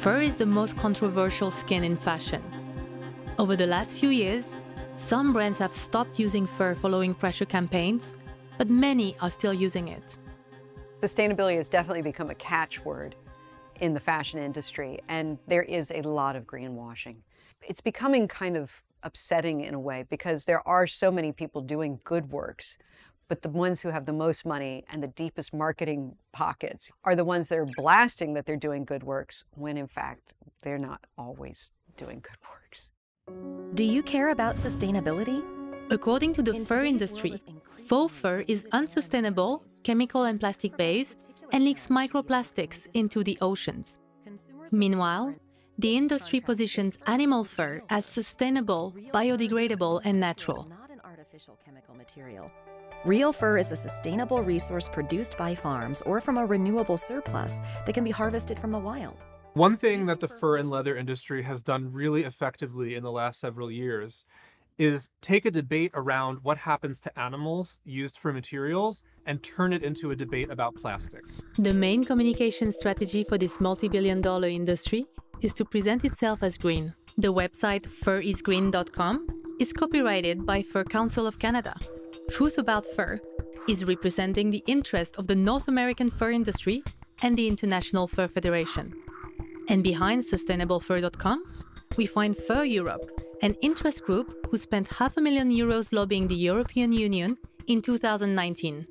Fur is the most controversial skin in fashion. Over the last few years, some brands have stopped using fur following pressure campaigns, but many are still using it. Sustainability has definitely become a catchword in the fashion industry, and there is a lot of greenwashing. It's becoming kind of upsetting in a way because there are so many people doing good works, but the ones who have the most money and the deepest marketing pockets are the ones that are blasting that they're doing good works, when in fact they're not always doing good works. Do you care about sustainability? According to the fur industry, faux fur is unsustainable, chemical and plastic-based, and leaks microplastics into the oceans. Meanwhile, the industry positions animal fur as sustainable, biodegradable, and natural. Not an artificial chemical material. Real fur is a sustainable resource produced by farms or from a renewable surplus that can be harvested from the wild. One thing that the fur and leather industry has done really effectively in the last several years is take a debate around what happens to animals used for materials and turn it into a debate about plastic. The main communication strategy for this multi-billion-dollar industry is to present itself as green. The website furisgreen.com is copyrighted by Fur Council of Canada. Truth About Fur is representing the interest of the North American fur industry and the International Fur Federation. And behind sustainablefur.com, we find Fur Europe, an interest group who spent €500,000 lobbying the European Union in 2019.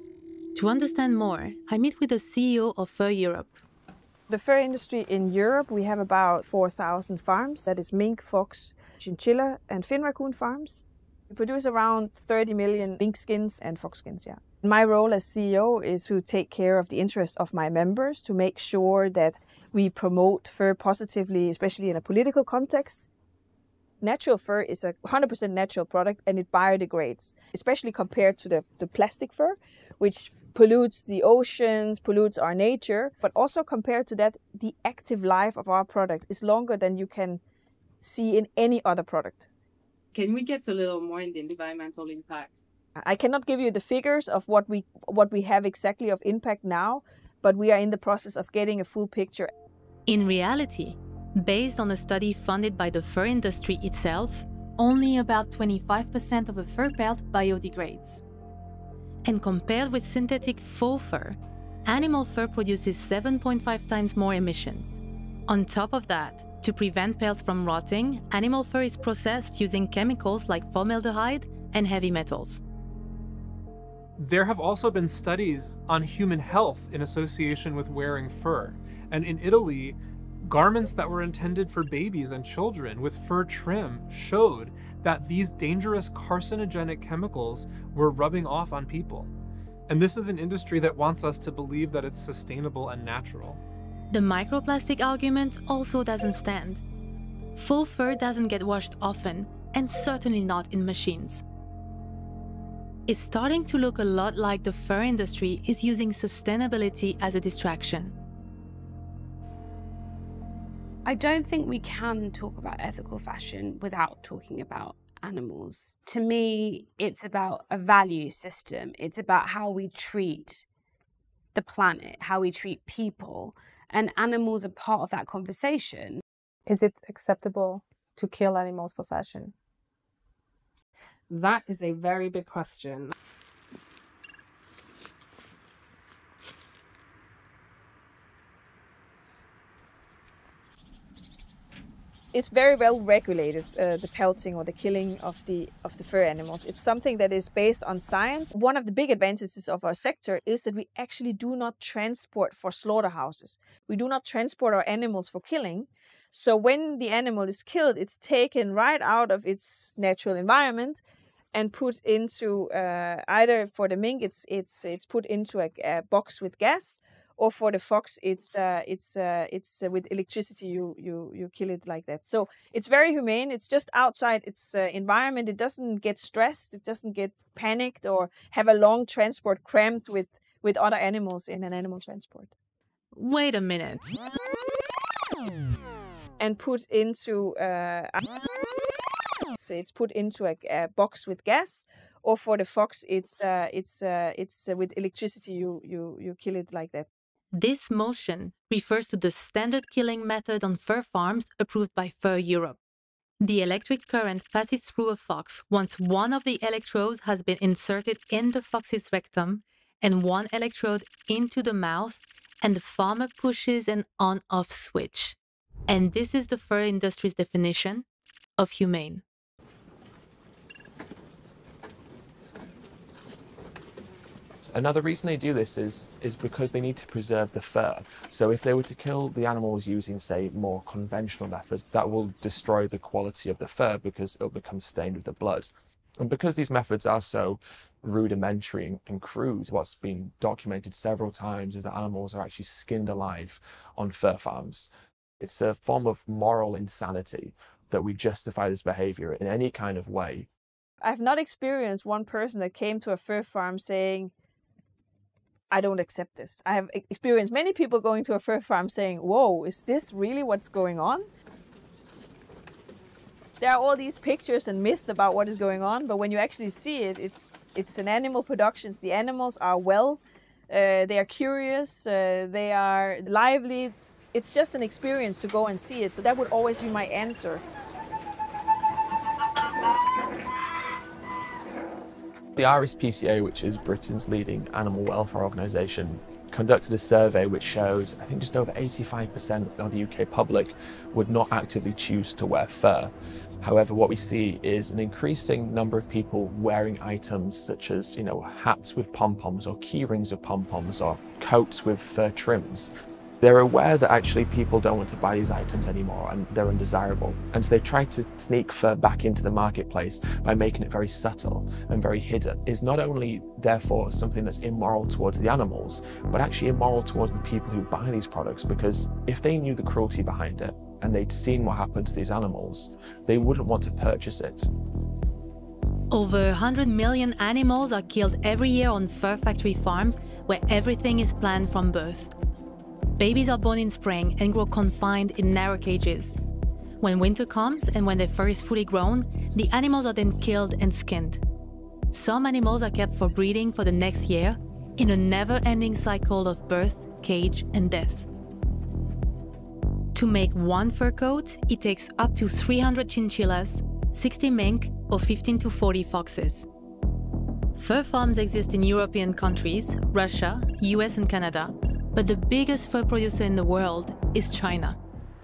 To understand more, I meet with the CEO of Fur Europe. The fur industry in Europe, we have about 4,000 farms. That is mink, fox, chinchilla and fin raccoon farms. We produce around 30 million mink skins and fox skins, yeah. My role as CEO is to take care of the interests of my members, to make sure that we promote fur positively, especially in a political context. Natural fur is a 100% natural product and it biodegrades, especially compared to the plastic fur, which pollutes the oceans, pollutes our nature. But also compared to that, the active life of our product is longer than you can see in any other product. Can we get a little more in the environmental impact? I cannot give you the figures of what we have exactly of impact now, but we are in the process of getting a full picture. In reality, based on a study funded by the fur industry itself, only about 25% of a fur pelt biodegrades. And compared with synthetic faux fur, animal fur produces 7.5 times more emissions. On top of that, to prevent pelts from rotting, animal fur is processed using chemicals like formaldehyde and heavy metals. There have also been studies on human health in association with wearing fur. And in Italy, garments that were intended for babies and children with fur trim showed that these dangerous carcinogenic chemicals were rubbing off on people. And this is an industry that wants us to believe that it's sustainable and natural. The microplastic argument also doesn't stand. Faux fur doesn't get washed often, and certainly not in machines. It's starting to look a lot like the fur industry is using sustainability as a distraction. I don't think we can talk about ethical fashion without talking about animals. To me, it's about a value system. It's about how we treat the planet, how we treat people, and animals are part of that conversation. Is it acceptable to kill animals for fashion? That is a very big question. It's very well regulated, the pelting or the killing of the fur animals. It's something that is based on science. One of the big advantages of our sector is that we actually do not transport for slaughterhouses. We do not transport our animals for killing. So when the animal is killed, it's taken right out of its natural environment and put into either for the mink, it's put into a box with gas, or for the fox, it's with electricity. You kill it like that. So it's very humane. It's just outside its environment. It doesn't get stressed. It doesn't get panicked or have a long transport cramped with other animals in an animal transport. Wait a minute. And put into it's put into a box with gas, or for the fox, it's with electricity. You kill it like that. This motion refers to the standard killing method on fur farms approved by Fur Europe. The electric current passes through a fox once one of the electrodes has been inserted in the fox's rectum and one electrode into the mouth, and the farmer pushes an on-off switch. And this is the fur industry's definition of humane. Another reason they do this is because they need to preserve the fur. So if they were to kill the animals using, say, more conventional methods, that will destroy the quality of the fur because it'll become stained with the blood. And because these methods are so rudimentary and crude, what's been documented several times is that animals are actually skinned alive on fur farms. It's a form of moral insanity that we justify this behavior in any kind of way. I've not experienced one person that came to a fur farm saying, I don't accept this. I have experienced many people going to a fur farm saying, whoa, is this really what's going on? There are all these pictures and myths about what is going on, but when you actually see it, it's an animal production. The animals are well, they are curious, they are lively. It's just an experience to go and see it. So that would always be my answer. The RSPCA, which is Britain's leading animal welfare organisation, conducted a survey which showed, I think, just over 85% of the UK public would not actively choose to wear fur. However, what we see is an increasing number of people wearing items such as, hats with pom-poms or key rings with pom-poms or coats with fur trims. They're aware that actually people don't want to buy these items anymore and they're undesirable. And so they've tried to sneak fur back into the marketplace by making it very subtle and very hidden. It's not only therefore something that's immoral towards the animals, but actually immoral towards the people who buy these products, because if they knew the cruelty behind it and they'd seen what happened to these animals, they wouldn't want to purchase it. Over 100 million animals are killed every year on fur factory farms where everything is planned from birth. Babies are born in spring and grow confined in narrow cages. When winter comes and when their fur is fully grown, the animals are then killed and skinned. Some animals are kept for breeding for the next year in a never-ending cycle of birth, cage, and death. To make one fur coat, it takes up to 300 chinchillas, 60 mink, or 15 to 40 foxes. Fur farms exist in European countries, Russia, US, and Canada, but the biggest fur producer in the world is China.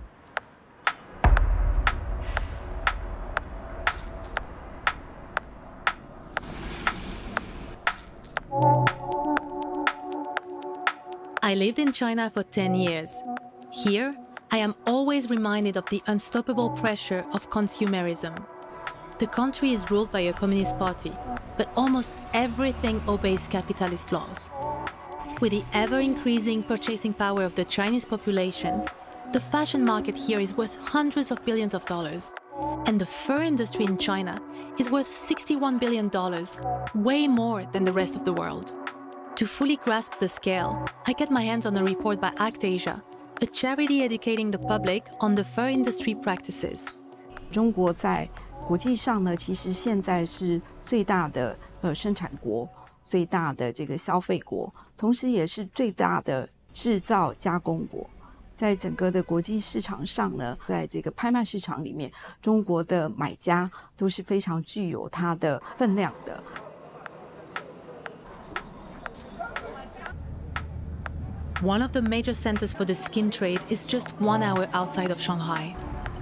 I lived in China for 10 years. Here, I am always reminded of the unstoppable pressure of consumerism. The country is ruled by a communist party, but almost everything obeys capitalist laws. With the ever-increasing purchasing power of the Chinese population, the fashion market here is worth hundreds of billions of dollars. And the fur industry in China is worth $61 billion, way more than the rest of the world. To fully grasp the scale, I get my hands on a report by Act Asia, a charity educating the public on the fur industry practices. 中国在国际上呢，其实现在是最大的生产国。 最大的这个消费国，同时也是最大的制造加工国。在整个的国际市场上呢，在这个拍卖市场里面，中国的买家都是非常具有它的分量的。 One of the major centers for the skin trade is just 1 hour outside of Shanghai.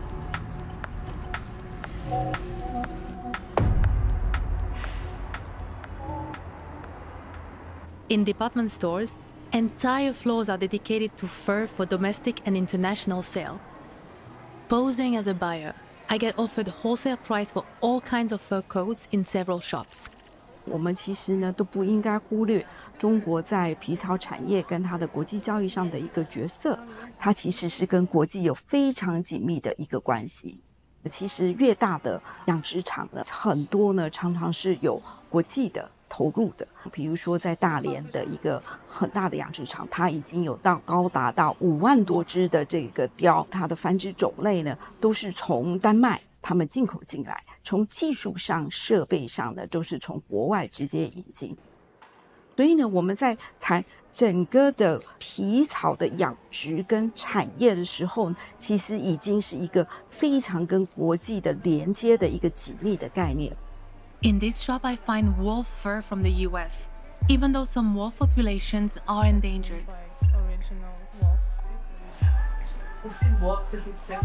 In department stores, entire floors are dedicated to fur for domestic and international sale. Posing as a buyer, I get offered wholesale price for all kinds of fur coats in several shops. 我们其实呢都不应该忽略中国在皮草产业跟它的国际交易上的一个角色，它其实是跟国际有非常紧密的一个关系。其实越大的养殖场呢，很多呢常常是有国际的 投入的，比如说在大连的一个很大的养殖场，它已经有高达到5万多只的这个貂，它的繁殖种类呢都是从丹麦他们进口进来，从技术上、设备上呢都是从国外直接引进。 所以呢，我们在谈整个的皮草的养殖跟产业的时候，其实已经是一个非常跟国际的连接的一个紧密的概念。 In this shop, I find wolf fur from the US, even though some wolf populations are endangered. Original wolf. This is wolf, this is pig.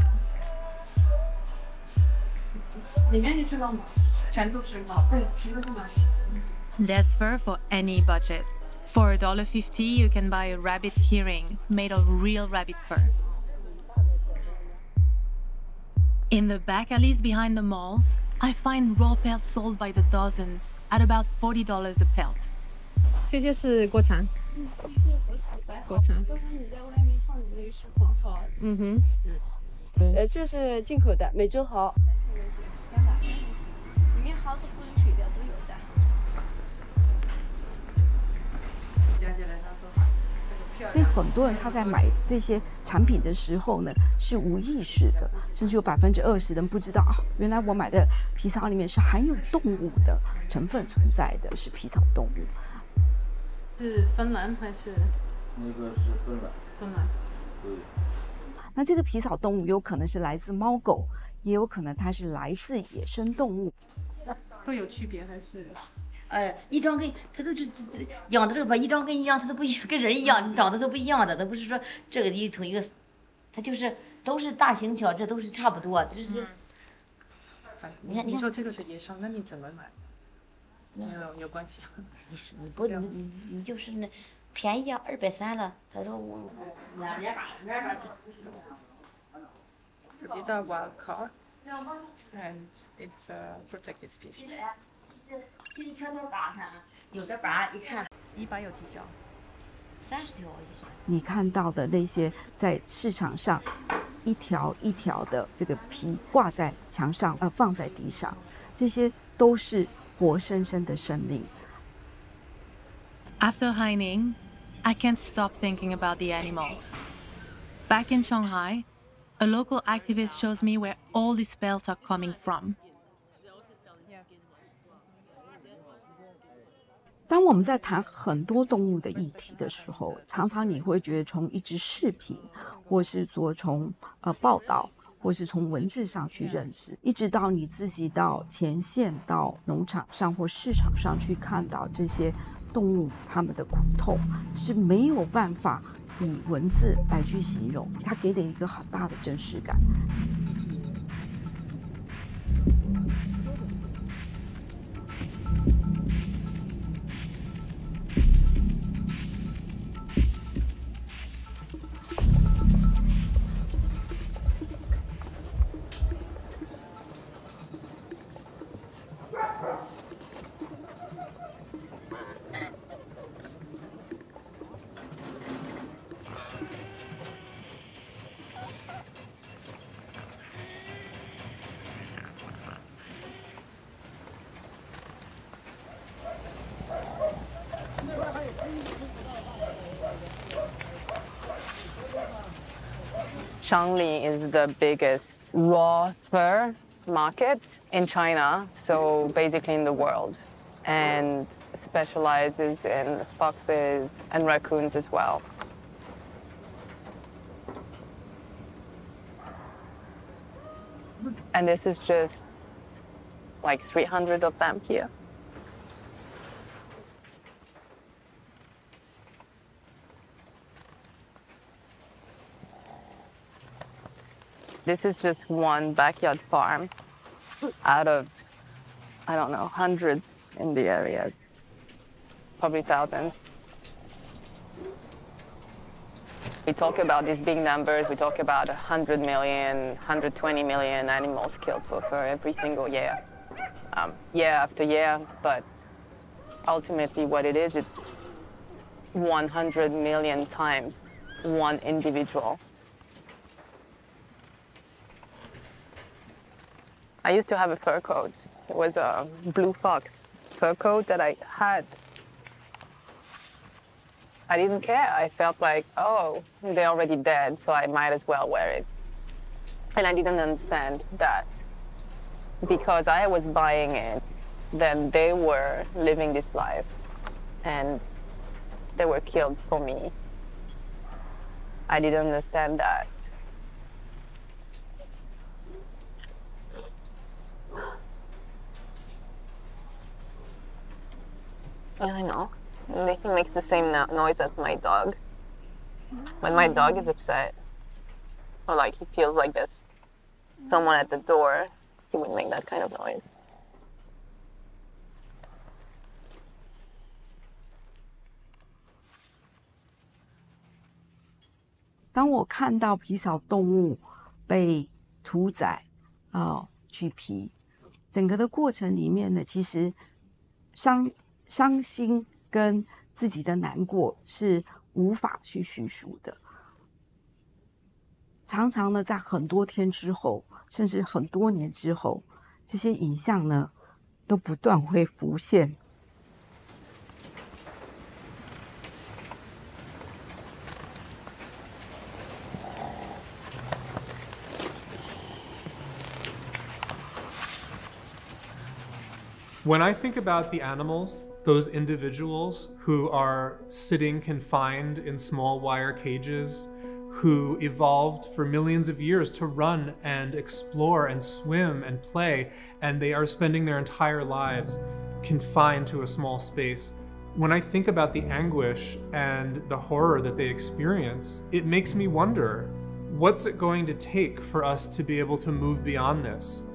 里面你知道吗？全都是毛，对，全都是毛。 There's fur for any budget. For $1.50, you can buy a rabbit keyring made of real rabbit fur. In the back alleys behind the malls, I find raw pelts sold by the dozens at about $40 a pelt. 这些是国产。国产。 刚刚你在外面放的那个是黄毫。 嗯哼。 这是进口的美洲蚝。里面蚝子、玻璃水貂都有的。 所以很多人他在买这些产品的时候呢，是无意识的，甚至有20%的人不知道啊，原来我买的皮草里面是含有动物的成分存在的，是皮草动物。 是芬兰还是？ 那个是芬兰。 芬兰。 对。 那这个皮草动物有可能是来自猫狗，也有可能它是来自野生动物。 都有区别还是？ 一张跟它都养的这个吧，一张跟一样，它都不一样，跟人一样，长得都不一样的，它不是说这个同一个，它就是都是大型犬，这都是差不多，就是。 你看，你说这个是野生，那你怎么买？有关系。 你不你就是那便宜啊，230了，他说我200。 These are wild caught, and it's a protected species. 这一条条拔上，有的拔一看 ，100有几条 ？30条以上。 你看到的那些在市场上一条一条的这个皮挂在墙上，放在地上，这些都是活生生的生命。 After Haining, I can't stop thinking about the animals. Back in Shanghai, a local activist shows me where all these pelts are coming from. 当我们在谈很多动物的议题的时候，常常你会觉得从一支视频，或是说从报道，或是从文字上去认知，一直到你自己到前线、到农场上或市场上去看到这些动物它们的苦痛，是没有办法以文字来去形容，它给你一个很大的真实感。 Shangli is the biggest raw fur market in China, so basically in the world. And it specializes in foxes and raccoons as well. And this is just like 300 of them here. This is just one backyard farm out of, I don't know, hundreds in the areas, probably thousands. We talk about these big numbers. We talk about 100 million, 120 million animals killed for fur every single year, year after year. But ultimately what it is, it's 100 million times one individual. I used to have a fur coat. It was a blue fox fur coat that I had. I didn't care. I felt like, oh, they're already dead, so I might as well wear it. And I didn't understand that because I was buying it, then they were living this life. And they were killed for me. I didn't understand that. Yeah, I know. He makes the same noise as my dog. When my dog is upset, or like he feels like there's someone at the door, he would make that kind of noise. 当我看到皮草动物被屠宰、取皮，整个的过程里面呢，其实伤心跟自己的难过是无法去叙述的。常常呢，在很多天之后，甚至很多年之后，这些影像呢，都不断会浮现。 When I think about the animals, those individuals who are sitting confined in small wire cages, who evolved for millions of years to run and explore and swim and play, and they are spending their entire lives confined to a small space. When I think about the anguish and the horror that they experience, it makes me wonder, what's it going to take for us to be able to move beyond this?